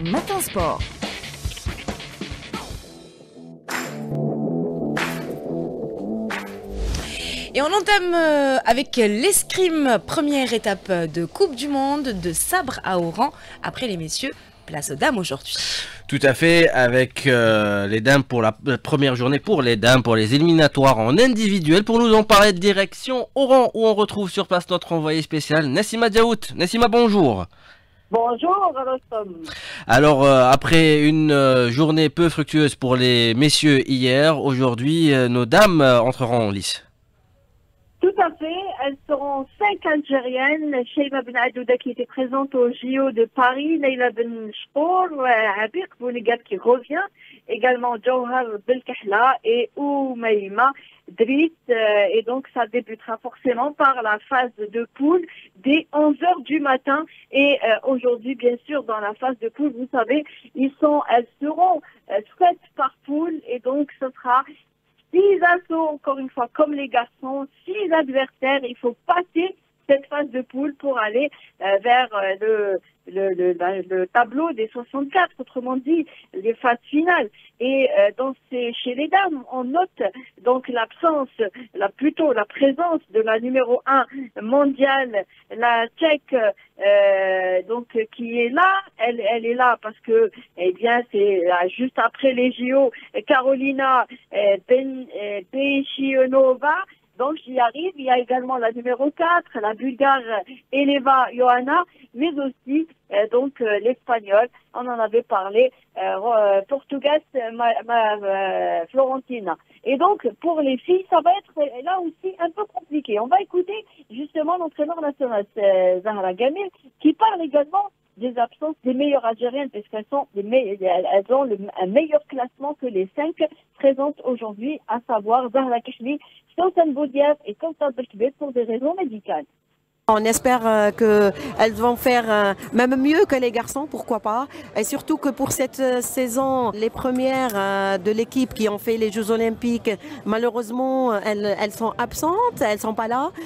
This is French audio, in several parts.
Matin Sport. Et on entame avec l'escrime, première étape de Coupe du Monde de sabre à Oran. Après les messieurs, place aux dames aujourd'hui. Tout à fait, avec les dames pour la première journée, pour les dames, pour les éliminatoires en individuel. Pour nous en parler, de direction Oran, où on retrouve sur place notre envoyé spécial, Nassima Diaout. Nassima, bonjour. Bonjour, Rostom. Alors, après une journée peu fructueuse pour les messieurs hier, aujourd'hui, nos dames entreront en lice. Tout à fait, elles seront 5 Algériennes. Sheima Ben Adouda qui était présente au JO de Paris, Leila Ben Chpour, Abir Bounigat qui revient, également Jawhar Belkahla et Oumaïma Driss. Et donc ça débutera forcément par la phase de poule dès 11h du matin. Et aujourd'hui, bien sûr, dans la phase de poule, vous savez, elles seront faites par poule et donc ce sera 6 assauts, encore une fois, comme les garçons, 6 adversaires. Il faut passer cette phase de poule pour aller vers le tableau des 64, autrement dit, les phases finales. Et chez les dames, on note donc l'absence, plutôt la présence de la numéro 1 mondiale, la Tchèque, qui est là. Elle est là parce que, eh bien, c'est juste après les JO, Carolina Bechionova. Donc j'y arrive. Il y a également la numéro 4, la Bulgare Eleva Ioana, mais aussi l'Espagnol, on en avait parlé, Portugas Florentina. Et donc pour les filles, ça va être là aussi un peu compliqué. On va écouter justement l'entraîneur national Zahra Gamil qui parle également des absences des meilleures Algériennes, puisqu'elles ont un meilleur classement que les 5 présentes aujourd'hui, à savoir Zahra Kachli, Sultan Boudiaf et Kautar Belkbet pour des raisons médicales. On espère qu'elles vont faire même mieux que les garçons, pourquoi pas. Et surtout que pour cette saison, les premières de l'équipe qui ont fait les Jeux Olympiques, malheureusement, elles sont absentes, elles sont pas là.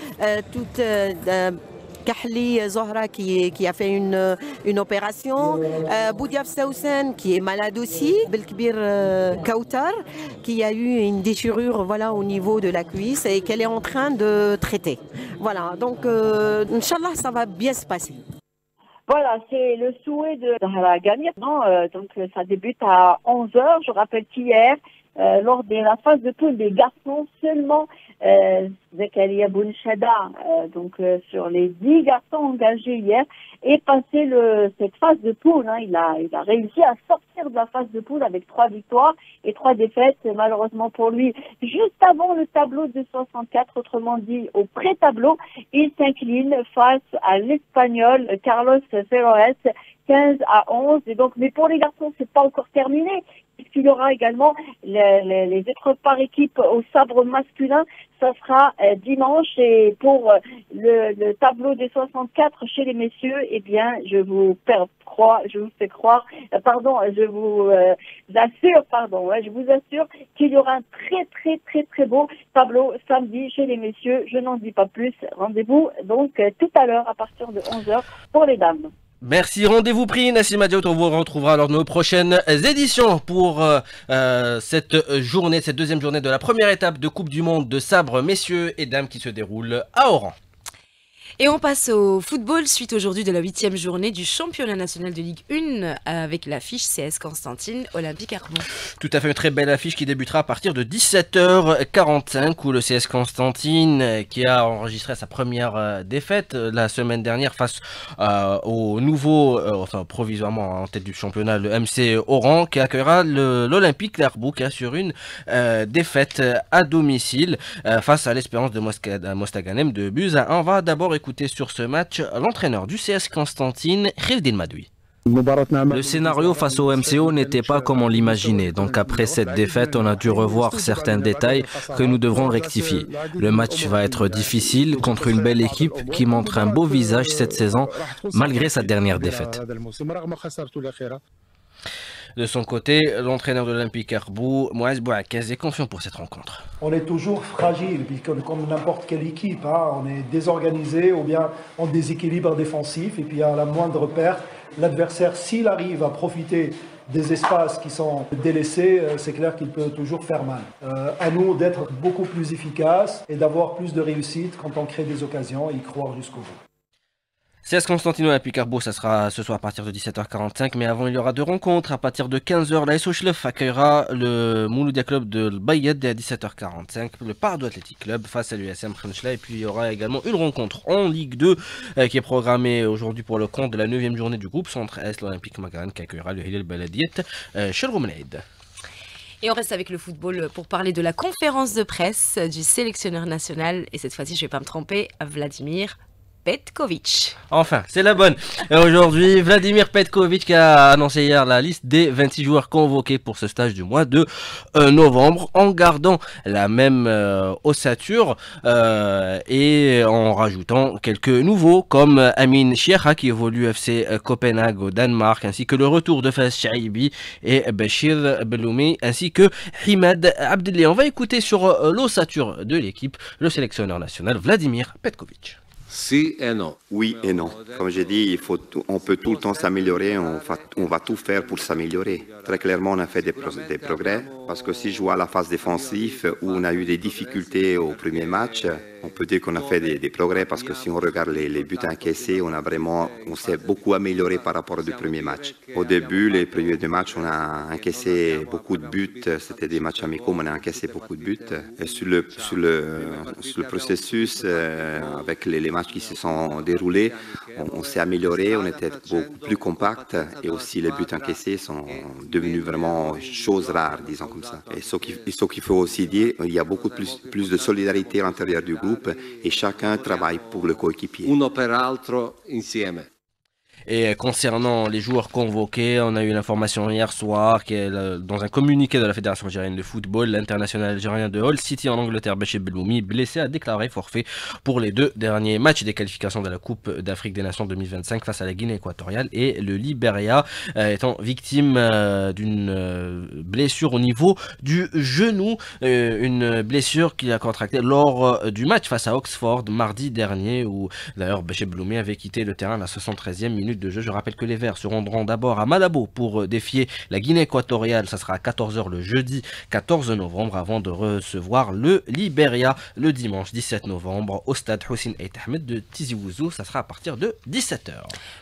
Kahli Zohra qui a fait une opération, Boudiaf Saoussen qui est malade aussi, Belkbir Kautar qui a eu une déchirure au niveau de la cuisse et qu'elle est en train de traiter. Voilà, donc Inch'Allah ça va bien se passer. Voilà, c'est le souhait de Zahra Gamir. Donc ça débute à 11h. Je rappelle qu'hier, lors de la phase de poule des garçons, seulement Zakaria Bounchada, sur les 10 garçons engagés hier, est passé cette phase de poule. Il a réussi à sortir de la phase de poule avec 3 victoires et 3 défaites, malheureusement pour lui. Juste avant le tableau de 64, autrement dit au pré-tableau, il s'incline face à l'Espagnol Carlos Ferroes, 15-11. Et donc, mais pour les garçons, c'est pas encore terminé, puisqu'il y aura également les épreuves par équipe au sabre masculin. Ça sera dimanche. Et pour le tableau des 64 chez les messieurs, eh bien, je vous assure qu'il y aura un très très très très beau tableau samedi chez les messieurs. Je n'en dis pas plus. Rendez-vous donc tout à l'heure à partir de 11h pour les dames. Merci, rendez-vous pris, Nassima Diaout. On vous retrouvera lors de nos prochaines éditions pour cette deuxième journée de la première étape de Coupe du Monde de sabre messieurs et dames qui se déroule à Oran. Et on passe au football, suite aujourd'hui de la 8e journée du championnat national de Ligue 1 avec l'affiche CS Constantine Olympique Arbon. Tout à fait, une très belle affiche qui débutera à partir de 17h45 où le CS Constantine, qui a enregistré sa première défaite la semaine dernière face au nouveau, provisoirement en tête du championnat, le MC Oran, qui accueillera l'Olympique Lerbourg sur une défaite à domicile face à l'Espérance de Mostaganem de Buza. On va d'abord écouter sur ce match l'entraîneur du CS Constantine, Khildin Madoui. Le scénario face au MCO n'était pas comme on l'imaginait, donc après cette défaite, on a dû revoir certains détails que nous devrons rectifier. Le match va être difficile contre une belle équipe qui montre un beau visage cette saison, malgré sa dernière défaite. De son côté, l'entraîneur de l'Olympique Herbou, Moaz Bouakez, est confiant pour cette rencontre. On est toujours fragile, comme n'importe quelle équipe. On est désorganisé ou bien en déséquilibre défensif. Et puis à la moindre perte, l'adversaire, s'il arrive à profiter des espaces qui sont délaissés, c'est clair qu'il peut toujours faire mal. À nous d'être beaucoup plus efficaces et d'avoir plus de réussite quand on crée des occasions et y croire jusqu'au bout. CS Constantino Olympique Herbou, ça sera ce soir à partir de 17h45, mais avant il y aura deux rencontres. À partir de 15h, la SO Chlef accueillera le Mouloudia Club de Bayed à 17h45, le Pardo Athletic Club face à l'USM Khenchela. Et puis il y aura également une rencontre en Ligue 2 qui est programmée aujourd'hui pour le compte de la 9e journée du groupe Centre-Est, l'Olympique Magaran qui accueillera le Hilal Baladiet chez le Roumenaïd. Et on reste avec le football pour parler de la conférence de presse du sélectionneur national. Et cette fois-ci, je ne vais pas me tromper, Vladimir Petkovic. Enfin, c'est la bonne. Et aujourd'hui, Vladimir Petkovic a annoncé hier la liste des 26 joueurs convoqués pour ce stage du mois de novembre, en gardant la même ossature et en rajoutant quelques nouveaux comme Amin Chiaha qui évolue FC Copenhague au Danemark, ainsi que le retour de Faz Chaibi et Bachir Beloumi, ainsi que Himad Abdelli. On va écouter sur l'ossature de l'équipe le sélectionneur national Vladimir Petkovic. Si et non. Oui et non. Comme j'ai dit, on peut tout le temps s'améliorer, on va tout faire pour s'améliorer. Très clairement, on a fait des progrès, parce que si je vois la phase défensive où on a eu des difficultés au premier match, on peut dire qu'on a fait des progrès, parce que si on regarde les buts encaissés, on s'est beaucoup amélioré par rapport au premier match. Au début, les premiers deux matchs, on a encaissé beaucoup de buts, c'était des matchs amicaux, mais on a encaissé beaucoup de buts. Et sur le processus, avec les matchs qui se sont déroulés, on s'est amélioré, on était beaucoup plus compact et aussi les buts encaissés sont devenus vraiment choses rares, disons comme ça. Et ce qu'il faut aussi dire, il y a beaucoup plus de solidarité à l'intérieur du groupe et chacun travaille pour le coéquipier. Uno per altro insieme. Et concernant les joueurs convoqués, on a eu l'information hier soir dans un communiqué de la Fédération algérienne de football, l'international algérien de Hull City en Angleterre, Bachir Beloumi, blessé, a déclaré forfait pour les deux derniers matchs des qualifications de la Coupe d'Afrique des Nations 2025 face à la Guinée équatoriale et le Libéria, étant victime d'une blessure au niveau du genou, une blessure qu'il a contractée lors du match face à Oxford mardi dernier, où d'ailleurs Bachir Beloumi avait quitté le terrain à la 73e minute de jeu. Je rappelle que les Verts se rendront d'abord à Malabo pour défier la Guinée équatoriale. Ça sera à 14h le jeudi 14 novembre avant de recevoir le Libéria le dimanche 17 novembre au stade Hussein Ait Ahmed de Tizi Ouzou. Ça sera à partir de 17h.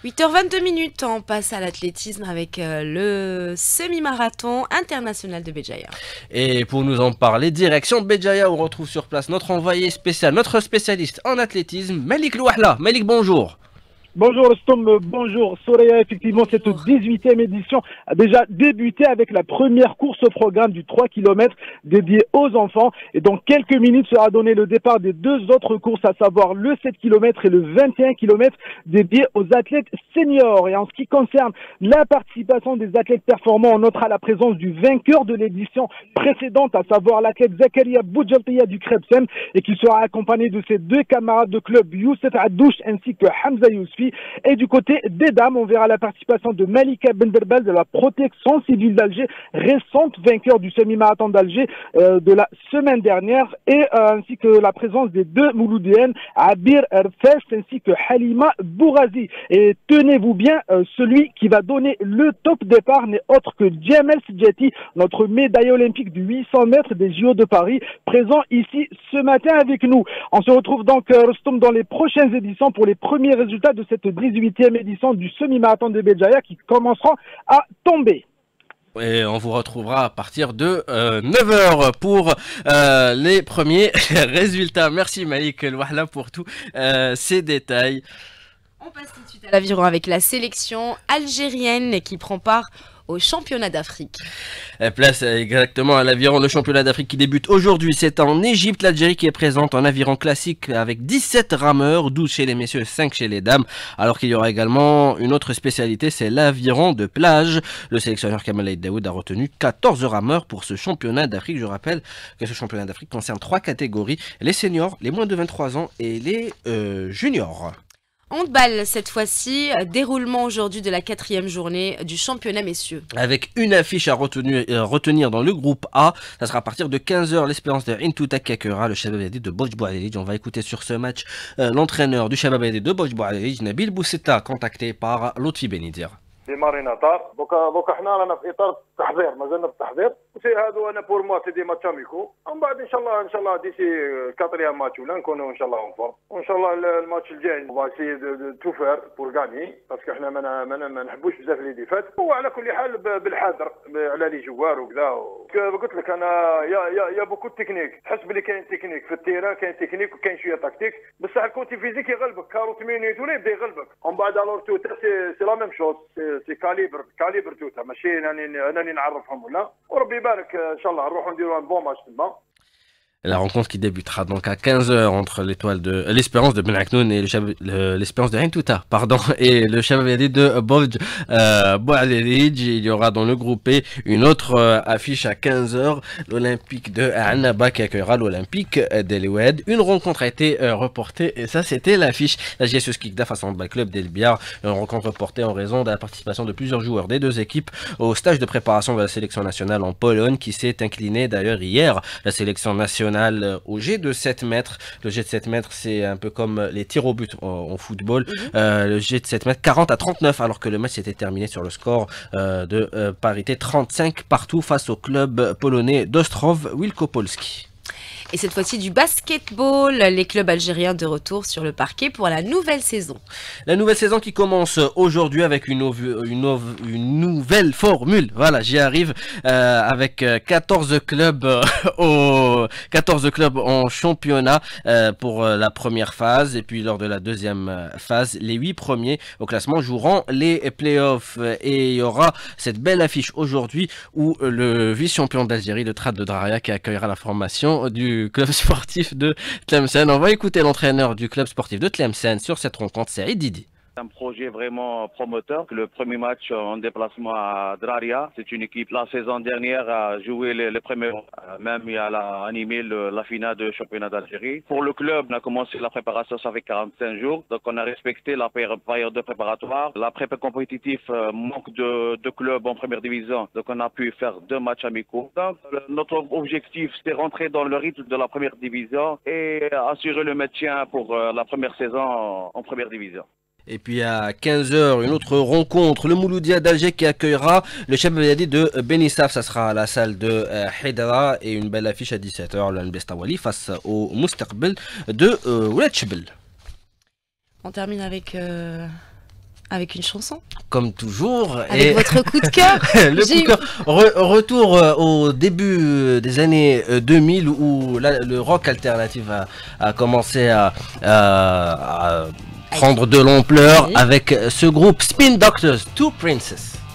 8h22, on passe à l'athlétisme avec le semi-marathon international de Béjaïa. Et pour nous en parler, direction Béjaïa, on retrouve sur place notre envoyé spécial, notre spécialiste en athlétisme, Malik Louahla. Malik, bonjour. Bonjour Stom, bonjour Soraya. Effectivement, cette 18e édition a déjà débuté avec la première course au programme du 3 km dédié aux enfants. Et dans quelques minutes sera donné le départ des deux autres courses, à savoir le 7 km et le 21 km dédiés aux athlètes seniors. Et en ce qui concerne la participation des athlètes performants, on notera la présence du vainqueur de l'édition précédente, à savoir l'athlète Zakaria Boudjaltiya du Krebsem, et qui sera accompagné de ses deux camarades de club, Youssef Addouche ainsi que Hamza Yousfi. Et du côté des dames, on verra la participation de Malika Benderbel de la protection civile d'Alger, récente vainqueur du semi-marathon d'Alger de la semaine dernière, et ainsi que la présence des deux Mouloudéennes, Abir Erfes ainsi que Halima Bourazi. Et tenez-vous bien, celui qui va donner le top départ n'est autre que Djamel Sidjati, notre médaille olympique du 800 mètres des JO de Paris, présent ici ce matin avec nous. On se retrouve donc, Rostom, dans les prochaines éditions pour les premiers résultats de cette 18e édition du semi-marathon de Béjaïa qui commenceront à tomber. Et on vous retrouvera à partir de 9h pour les premiers résultats. Merci Malik Louahla pour tous ces détails. On passe tout de suite à l'aviron avec la sélection algérienne qui prend part au championnat d'Afrique. Place exactement à l'aviron, le championnat d'Afrique qui débute aujourd'hui. C'est en Égypte, l'Algérie qui est présente en aviron classique avec 17 rameurs, 12 chez les messieurs, 5 chez les dames. Alors qu'il y aura également une autre spécialité, c'est l'aviron de plage. Le sélectionneur Kamal Aïd Daoud a retenu 14 rameurs pour ce championnat d'Afrique. Je rappelle que ce championnat d'Afrique concerne 3 catégories, les seniors, les moins de 23 ans et les juniors. Handball cette fois-ci, déroulement aujourd'hui de la 4e journée du championnat messieurs. Avec une affiche à retenir dans le groupe A, ça sera à partir de 15h l'Espérance de Intouta qui accueillera le Shabab Yadid de Boj Boualidj. On va écouter sur ce match l'entraîneur du Shabab Yadid de Boj Boualidj, Nabil Bousseta, contacté par Lotfi Benidir. ديمارينا طار دوكا حنا رانا في اطار التحضير مازلنا في التحضير سي هادو انا بور موا سي دي ماتش اميكو ومن بعد ان شاء الله ديسي كاتريام ماتش ولا نكونوا ان شاء الله اون فورم وان شاء الله الماتش الجاي فا سي تو فير بور غاني باسكو حنا ما نحبوش بزاف لي ديفات وعلى كل حال بالحذر على لي جوار وكذا قلت لك انا يا بوكو تكنيك تحس بلي كاين تكنيك في التيران كاين تكنيك وكاين شويه تكتيك بصح الكوتي فيزيك يغلبك 40 مينوت ولا يبدا يغلبك ومن بعد الور توتا سي لا ميم شوز سي كاليبر توتا ماشي انني نعرفهم ولا وربي يبارك ان شاء الله نروحوا نديروا ان بون ماتش تما. La rencontre qui débutera donc à 15h entre l'Espérance de Ben Aknoun et l'Espérance de Intouta, et le Shabab Yadid de Boj Boualidj. Il y aura dans le groupe B une autre affiche à 15h, l'Olympique de Annaba qui accueillera l'Olympique d'El-Oued. Une rencontre a été reportée et ça c'était l'affiche. La GSE Skikda face au Handball Club d'El-Biar, une rencontre reportée en raison de la participation de plusieurs joueurs des deux équipes au stage de préparation de la sélection nationale en Pologne qui s'est inclinée d'ailleurs hier. La sélection nationale au jet de 7 mètres. Le jet de 7 mètres, c'est un peu comme les tirs au but en football. Le jet de 7 mètres, 40-39, alors que le match s'était terminé sur le score de parité 35 partout face au club polonais d'Ostrów Wielkopolski. Et cette fois-ci du basketball, les clubs algériens de retour sur le parquet pour la nouvelle saison. La nouvelle saison qui commence aujourd'hui avec une nouvelle formule. Voilà, j'y arrive, avec 14 clubs en championnat pour la première phase. Et puis lors de la deuxième phase, les 8 premiers au classement joueront les playoffs. Et il y aura cette belle affiche aujourd'hui où le vice-champion d'Algérie, le Trad de Draria, qui accueillera la formation du club sportif de Tlemcen. On va écouter l'entraîneur du club sportif de Tlemcen sur cette rencontre, c'est Didi. Un projet vraiment promoteur. Le premier match en déplacement à Draria, c'est une équipe la saison dernière a joué les premiers, même il a animé la finale de championnat d'Algérie. Pour le club, on a commencé la préparation, ça fait 45 jours, donc on a respecté la période de préparatoire. La prépa compétitive manque de clubs en première division, donc on a pu faire 2 matchs amicaux. Donc notre objectif, c'était rentrer dans le rythme de la première division et assurer le maintien pour la première saison en première division. Et puis à 15h, une autre rencontre, le Mouloudia d'Alger qui accueillera le Shabab Yadid de Benissaf. Ça sera à la salle de Haidara et une belle affiche à 17h, le Nbestawali face au Moustaqbel de Oued Chebel. On termine avec une chanson. Comme toujours. Avec votre coup de cœur. Le coup de cœur. Retour au début des années 2000 où le rock alternatif a commencé à prendre de l'ampleur avec ce groupe Spin Doctors, Two Princess.